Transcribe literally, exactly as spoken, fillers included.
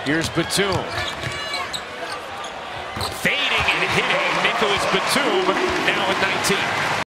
Here's Batum. Fading and hitting Nicholas Batum, now at nineteen.